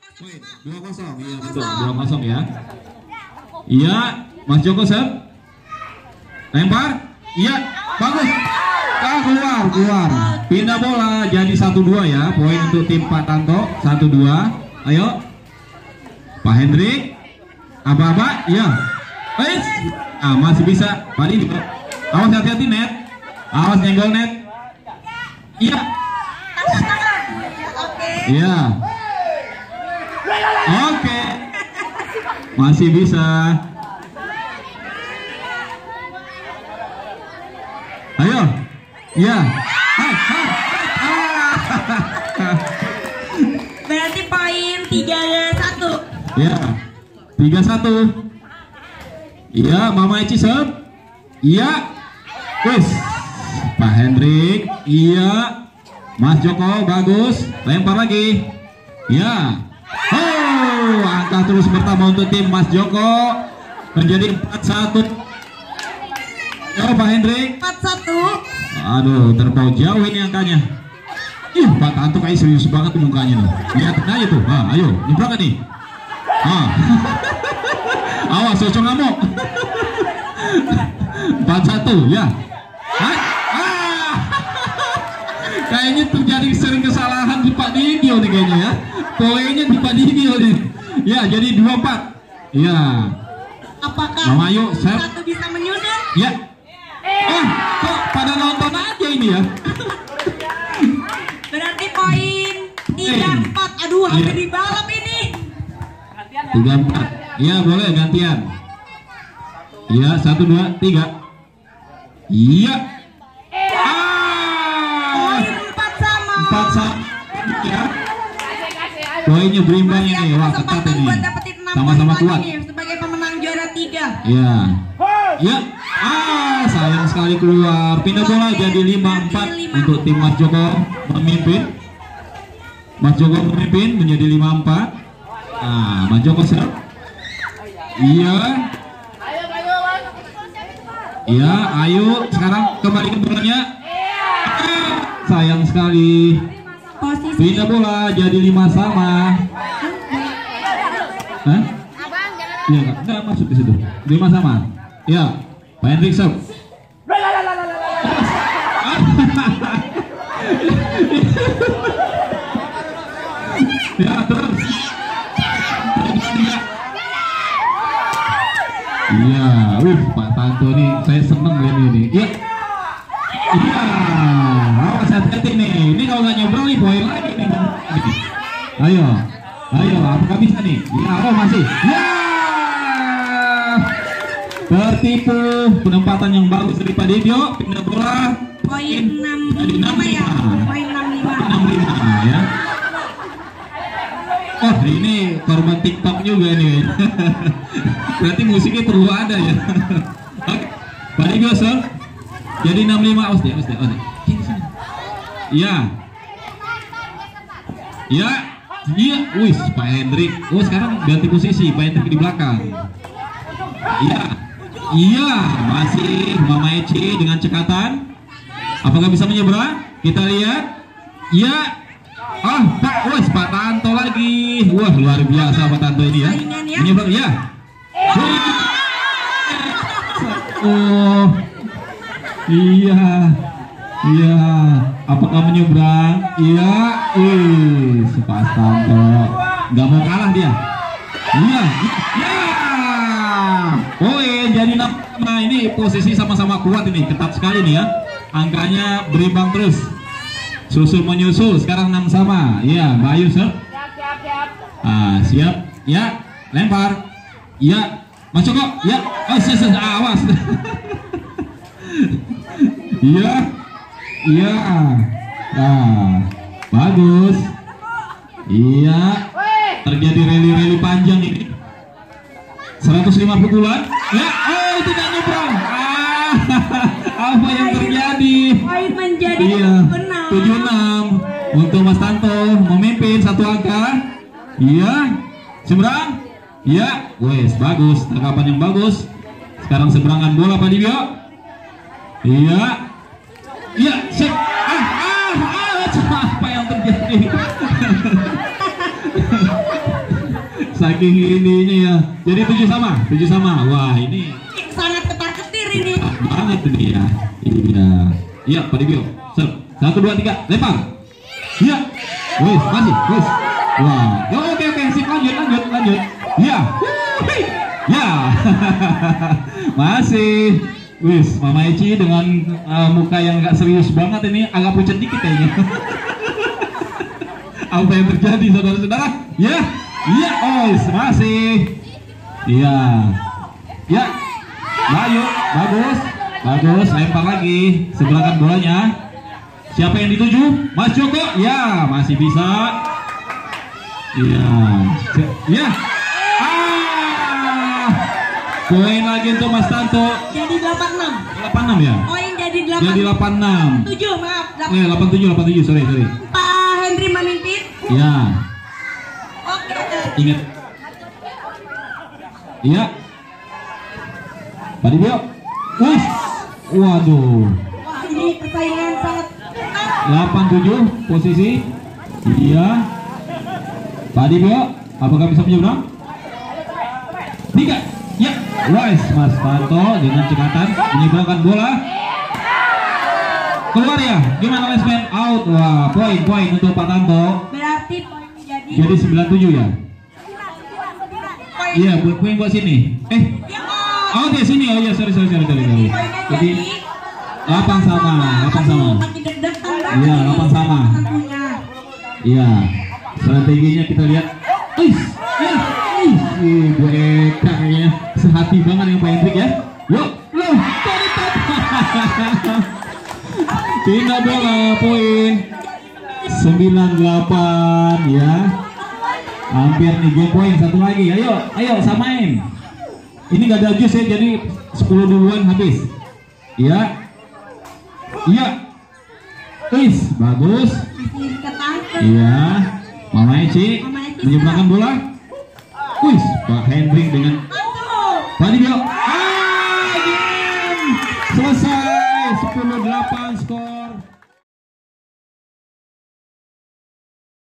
2-0, iya betul, 2-0 ya. Iya, Mas Joko set. Lempar, iya, bagus. Keluar. Pindah bola jadi 1-2 ya. Poin untuk tim Pak Tanto, 1-2. Ayo, Pak Hendrik. Apa-apa? Iya. Masih bisa. Pak Didi. Awas hati-hati net. Awas nyenggol net. Iya. Iya. Oke. Masih bisa. Ayo. Iya. Berarti poin 3-1. Iya. 3-1. Iya, Mama Eci serve. Iya. Wes. Pak Hendrik. Iya. Mas Joko bagus. Lempar lagi. Iya. Oh, angka terus bertambah untuk tim Mas Joko. Menjadi 4-1. Yo, Pak Hendrik. 4-1. Aduh, terpaut jauh ini angkanya. Pak Tanto kayak serius banget tuh mukanya nih. Lihatin aja tuh. Ayo, nyebrang nih. Awas, cocok ngamuk. 4-1 ya. Kayaknya terjadi sering kesalahan di Pak Didio nih kayaknya ya. Poinnya di Pak Didio nih. Ya, jadi 2-4. Ya. Apakah Mama, ayo, satu bisa menyusul? Ya. Kok pada nonton aja ini ya. Berarti poin 3-4. Aduh, hampir dibalap ini. 3-4. Iya, boleh gantian. Iya, 1, 2, 3. Iya. Poin 4 sama. 4 sama. Ya. Poinnya berimbang ini. Wah, ketat ini. Sama-sama kuat. Sebagai pemenang juara 3. Iya. Iya. Sayang sekali keluar. Pindah bola jadi 5-4 untuk tim Mas Joko memimpin. Mas Joko memimpin menjadi 5-4. Mas Joko serve. Iya. Iya, ayo sekarang kembali ke bolanya. Sayang sekali. Pindah bola jadi 5 sama. Hah? Iya, enggak masuk di situ. 5 sama. Iya, Pak Hendrik serve. Ya, terus. Iya, Pak Tanto nih, saya seneng lihat ini. Iya, awas hati-hati nih. Ini kalau nggak nyobrol nih, poin lagi nih. Ayo, apakah bisa nih? Ya, masih. Ya, tertipu. Penempatan yang bagus dari Pak Didio. Pindah bola. Poin 65 ya. Poin 65 ya. Ini korban TikTok juga nih. Berarti musiknya perlu ada ya. Pak Didio serve. Jadi 65. Awas deh. Iya. Iya. Iya. Wih, Pak Hendrik. Sekarang ganti posisi. Pak Hendrik di belakang. Iya. Iya. Masih Mama Eci dengan cekatan. Apakah bisa menyeberang? Kita lihat. Iya. Pak Tanto lagi. Wah, luar biasa Pak Tanto ini ya. Menyeberang ya. Iya. Apakah menyeberang? Iya. Pak Tanto nggak mau kalah dia. Iya. Poin jadi 6. Ini posisi sama-sama kuat ini, ketat sekali nih ya. Angkanya berimbang terus. Susul menyusul, sekarang 6 sama. Iya, Mbak Ayu serve. Siap. Ya, lempar. Ya, Mas Joko. Ya, awas. Iya. Bagus. Iya. Terjadi rally panjang ini. 150 bulan. Ya, tidak nyebrang. Apa yang terjadi? Poin menjadi 76 untuk Mas Tanto memimpin 1 angka. Iya, seberang. Iya, bagus, tangkapan yang bagus. Sekarang seberangan bola Pak Didio. Iya, sip. Apa yang terjadi? saking ininya ya. Jadi 7 sama. Wah, ini sangat ketar-ketir ini. banget ini ya. Iya. Iya, Pak Dibio. Serve. 1 2 3, lempar. Iya. Wis, masih. Wis. Wah. Ya, oke. Sip, lanjut. Iya. Ya. Masih. Wis, Mama Eci dengan muka yang gak serius banget ini, agak pucat dikit kayaknya. Apa yang terjadi, saudara-saudara? Ya. Iya, masih. Iya. Ya. Bayu, bagus, lempar lagi, sebelahkan bolanya. Siapa yang dituju? Mas Joko, ya, masih bisa. Iya, ya. Poin lagi untuk Mas Tanto. Jadi 86. 86 ya? Poin jadi 8. Jadi 86. 7, maaf. 87, sorry. Pak Henry memimpin. Ya. Oke. Ingat. Iya. Pak Dibio. Wih. Waduh. Wah, ini persaingan sangat ketat. 87 posisi. Iya. Pak Dibio, apakah bisa menyeberang? 3. Ya. Wise Mas Tanto dengan cekatan menyeberangkan bola. Keluar ya. Gimana Lesman? Out. Wah, poin untuk Pak Tanto. Berarti poin jadi 97 ya. Iya, poin buat sini. ya, Oh, di sini. Oh iya, sorry. Jadi 8 sama. Makin deg-degan banget. Iya, 8 sama. Tentunya. Iya. Strateginya kita lihat. Gue kayaknya sehati banget yang Pak Hendrik ya. Yuk, pindah bola, poin 98 ya. Hampir nih, game poin satu lagi. Ayo samain. Ini gak ada jus ya, jadi 10 duluan habis. Iya. Bagus. Masih ketar. Iya. Mama Eci menyeberangkan bola. Pak Hendrik dengan